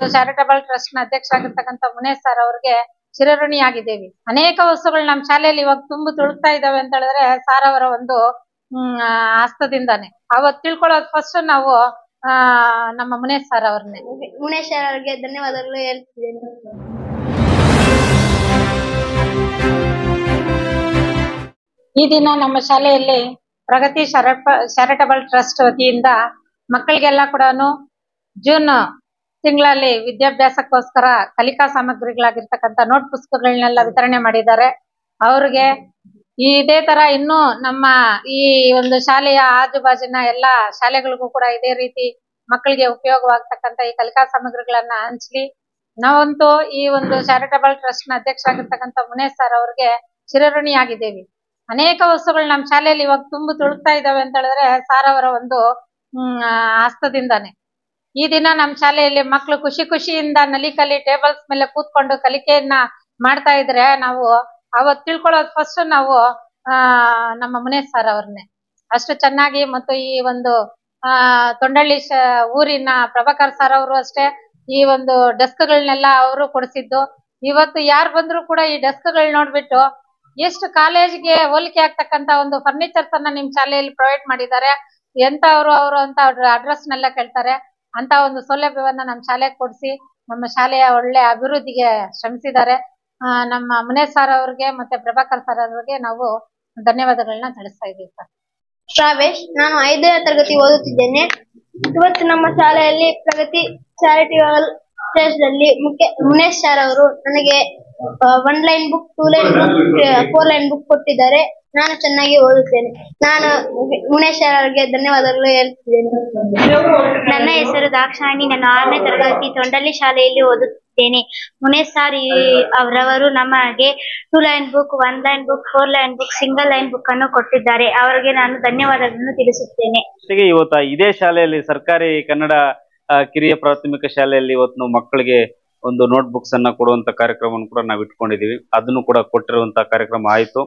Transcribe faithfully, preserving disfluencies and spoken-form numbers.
Charitable trust ನ ಅಧ್ಯಕ್ಷರಾಗಿರ್ತಕ್ಕಂಥ Munesh sir ಅವರಿಗೆ ಚಿರಋಣಿಯಾಗಿದ್ದೇವೆ. ಅನೇಕ ವಸ್ತುಗಳು ನಮ್ಮ ಶಾಲೆಯಲ್ಲಿ ಇವಾಗ ತುಂಬು ತುಳುಕ್ತಾ ಇದಾವೆ ಅಂತ ಹೇಳಿದ್ರೆ ಸಾರ್ ಅವರ ಒಂದು ಹ್ಮ್ ಹಸ್ತದಿಂದಾನೆ. ಅವತ್ತು ತಿಳ್ಕೊಳ್ಳೋದು ಫಸ್ಟ್ ನಾವು ಆ ನಮ್ಮ ಮುನೇಶ್ ಸರ್ ಅವ್ರನ್ನೇ. ಮುನೇಶ್ ಸರ್ ಅವರಿಗೆ ಧನ್ಯವಾದಗಳು ಹೇಳ್ತಿದ್ದೇನೆ. ಈ ದಿನ ನಮ್ಮ ಶಾಲೆಯಲ್ಲಿ ಪ್ರಗತಿ ಚಾರಿಟಬಲ್ ಟ್ರಸ್ಟ್ ವತಿಯಿಂದ ಮಕ್ಕಳಿಗೆಲ್ಲ ಕೂಡ ಜೂನ್ ತಿಂಗಳಲ್ಲಿ ವಿದ್ಯಾಭ್ಯಾಸಕ್ಕೋಸ್ಕರ ಕಲಿಕಾ ಸಾಮಗ್ರಿಗಳಾಗಿರ್ತಕ್ಕಂಥ ನೋಟ್ ಪುಸ್ತಕಗಳನ್ನೆಲ್ಲ ವಿತರಣೆ ಮಾಡಿದ್ದಾರೆ. ಅವ್ರಿಗೆ ಇದೇ ತರ ಇನ್ನು ನಮ್ಮ ಈ ಒಂದು ಶಾಲೆಯ ಆಜುಬಾಜಿನ ಎಲ್ಲಾ ಶಾಲೆಗಳಿಗೂ ಕೂಡ ಇದೇ ರೀತಿ ಮಕ್ಕಳಿಗೆ ಉಪಯೋಗವಾಗ್ತಕ್ಕಂಥ ಈ ಕಲಿಕಾ ಸಾಮಗ್ರಿಗಳನ್ನ ಹಂಚ್ಲಿ. ನಾವಂತೂ ಈ ಒಂದು ಚಾರಿಟಬಲ್ ಟ್ರಸ್ಟ್ ನ ಅಧ್ಯಕ್ಷರಾಗಿರ್ತಕ್ಕಂಥ ಮುನೇಶ್ ಸರ್ ಅವ್ರಿಗೆ ಚಿರಋಣಿಯಾಗಿದ್ದೇವೆ. ಅನೇಕ ವಸ್ತುಗಳು ನಮ್ಮ ಶಾಲೆಯಲ್ಲಿ ಇವಾಗ ತುಂಬು ತುಳುಕ್ತಾ ಇದಾವೆ ಅಂತ ಹೇಳಿದ್ರೆ ಸಾರ್ ಅವರ ಒಂದು ಹ್ಮ್ ಹಸ್ತದಿಂದಾನೆ. ಈ ದಿನ ನಮ್ಮ ಶಾಲೆಯಲ್ಲಿ ಮಕ್ಕಳು ಖುಷಿ ಖುಷಿಯಿಂದ ನಲಿಕಲಿ ಟೇಬಲ್ಸ್ ಮೇಲೆ ಕೂತ್ಕೊಂಡು ಕಲಿಕೆಯನ್ನ ಮಾಡ್ತಾ ಇದ್ರೆ ನಾವು ಅವತ್ತು ತಿಳ್ಕೊಳ್ಳೋದು ಫಸ್ಟ್ ನಾವು ಆ ನಮ್ಮ ಮುನೇಶ್ ಸರ್ ಅವ್ರನ್ನೇ. ಅಷ್ಟು ಚೆನ್ನಾಗಿ ಮತ್ತು ಈ ಒಂದು ಆ ತೊಂಡಳ್ಳಿ ಊರಿನ ಪ್ರಭಾಕರ್ ಸರ್ ಅವರು ಅಷ್ಟೇ ಈ ಒಂದು ಡೆಸ್ಕ್ ಗಳನ್ನೆಲ್ಲ ಅವರು ಕೊಡಿಸಿದ್ದು. ಇವತ್ತು ಯಾರು ಬಂದ್ರು ಕೂಡ ಈ ಡೆಸ್ಕ್ ಗಳು ನೋಡ್ಬಿಟ್ಟು ಎಷ್ಟು ಕಾಲೇಜ್ಗೆ ಹೋಲಿಕೆ ಆಗ್ತಕ್ಕಂತ ಒಂದು ಫರ್ನಿಚರ್ಸ್ ಅನ್ನ ನಿಮ್ ಶಾಲೆಯಲ್ಲಿ ಪ್ರೊವೈಡ್ ಮಾಡಿದ್ದಾರೆ, ಎಂತವ್ರು ಅವರು ಅಂತ ಅಡ್ರೆಸ್ ನೆಲ್ಲ ಕೇಳ್ತಾರೆ. ಅಂತ ಒಂದು ಸೌಲಭ್ಯವನ್ನ ನಮ್ಮ ಶಾಲೆಗೆ ಕೊಡಿಸಿ ನಮ್ಮ ಶಾಲೆಯ ಒಳ್ಳೆ ಅಭಿವೃದ್ಧಿಗೆ ಶ್ರಮಿಸಿದ್ದಾರೆ. ಆ ನಮ್ಮ ಮುನೇಶ್ ಸರ್ ಅವ್ರಿಗೆ ಮತ್ತೆ ಪ್ರಭಾಕರ್ ಸರ್ ಅವ್ರಿಗೆ ನಾವು ಧನ್ಯವಾದಗಳನ್ನ ತಿಳಿಸ್ತಾ ಇದ್ದೀವಿ ಸರ್. ರಾವೇಶ್, ನಾನು ಐದನೇ ತರಗತಿ ಓದುತ್ತಿದ್ದೇನೆ. ಇವತ್ತು ನಮ್ಮ ಶಾಲೆಯಲ್ಲಿ ಪ್ರಗತಿ ಚಾರಿಟಬಲ್ ಟ್ರಸ್ಟ್ ಅಲ್ಲಿ ಮುಖ್ಯ ಮುನೇಶ್ ಸರ್ ಅವರು ನನಗೆ one line book, two line book, four line book ಕೊಟ್ಟಿದ್ದಾರೆ. ನಾನು ಚೆನ್ನಾಗಿ ಓದುತ್ತೇನೆ. ನಾನು ಮುನೇಶ್ ಸರ್ ಅವರಿಗೆ ಧನ್ಯವಾದಗಳು ಹೇಳ್ತಿದ್ದೇನೆ. ನನ್ನ ಹೆಸರು ದಾಕ್ಷಾಯಿಣಿ. ನಾನು ಆರನೇ ತರಗತಿ ತೊಂಡಳ್ಳಿ ಶಾಲೆಯಲ್ಲಿ ಓದುತ್ತೇನೆ. ಮುನೇಶ್ ಸರ್ ಅವರವರು ನಮಗೆ two line book, one line book, four line book, single line book ಅನ್ನು ಕೊಟ್ಟಿದ್ದಾರೆ. ಅವರಿಗೆ ನಾನು ಧನ್ಯವಾದಗಳನ್ನು ತಿಳಿಸುತ್ತೇನೆ. ಇವತ್ತು ಇದೇ ಶಾಲೆಯಲ್ಲಿ ಸರ್ಕಾರಿ ಕನ್ನಡ ಕಿರಿಯ ಪ್ರಾಥಮಿಕ ಶಾಲೆಯಲ್ಲಿ ಇವತ್ತು ನಾವು ಮಕ್ಕಳಿಗೆ ಒಂದು ನೋಟ್ ಬುಕ್ಸ್ ಅನ್ನ ಕೊಡುವಂತ ಕಾರ್ಯಕ್ರಮವನ್ನು ಕೂಡ ನಾವು ಇಟ್ಕೊಂಡಿದೀವಿ. ಅದನ್ನು ಕೂಡ ಕೊಟ್ಟಿರುವಂತಹ ಕಾರ್ಯಕ್ರಮ ಆಯ್ತು.